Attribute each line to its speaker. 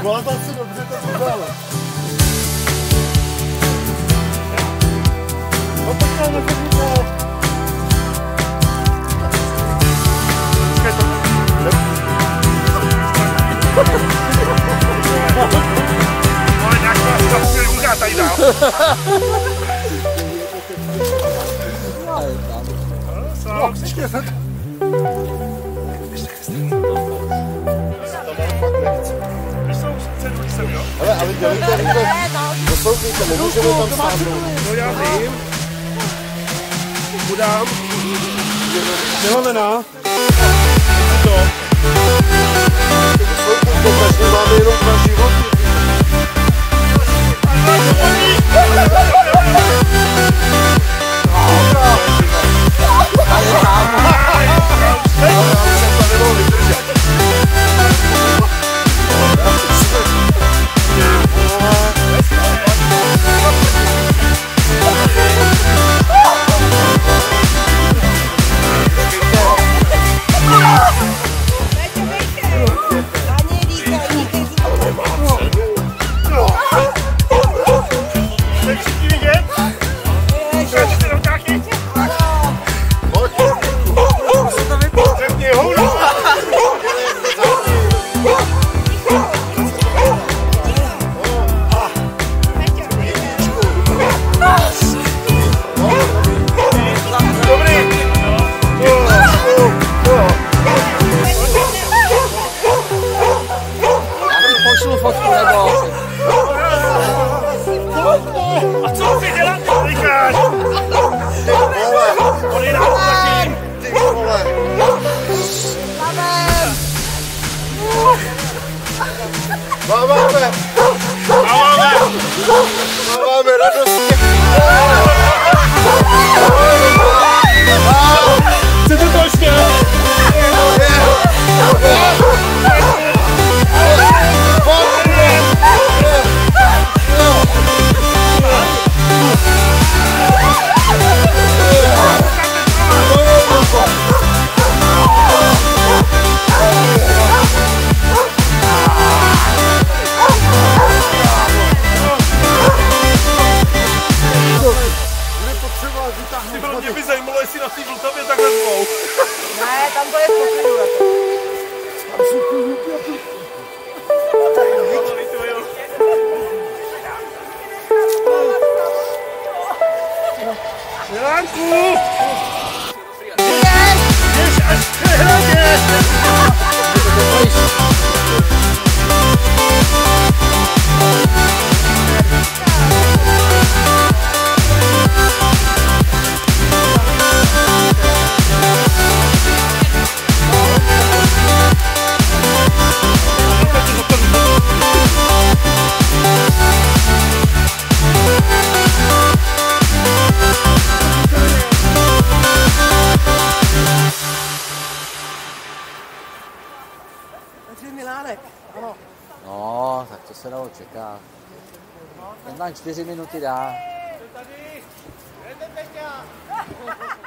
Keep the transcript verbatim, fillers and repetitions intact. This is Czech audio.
Speaker 1: Vládat si dobře to udělala. No počkej, nechodíte. Počkej to.
Speaker 2: Ale nějak vás tam chvíli uhrát tady dál.
Speaker 1: No, příště se to. Ale, ale dělejte rychle, poslouchejte, nemůžeme tam sáhnout.
Speaker 2: No já vím. Udám.
Speaker 1: Milanená.
Speaker 2: To.
Speaker 1: To každý máme jenom dva životy.
Speaker 2: A co ty děláte, klikáš?
Speaker 1: Ty vole!
Speaker 2: On je na taky.
Speaker 1: Ty vole! Máváme!
Speaker 2: Máváme!
Speaker 1: Máváme radostně!
Speaker 2: Chcete to ještě? Mě by zajímalo, jestli na té Vltavě takhle dvou.
Speaker 3: Ne, tam to je spokojů.
Speaker 1: Tam jsou kluky a ty...
Speaker 2: Milánku! Jdeš až k hradě!
Speaker 3: Takže Milánek, ano.
Speaker 4: No, tak to se dalo čekat. Jen tam čtyři minuty dá.
Speaker 2: Tady! Jdete, Peťa!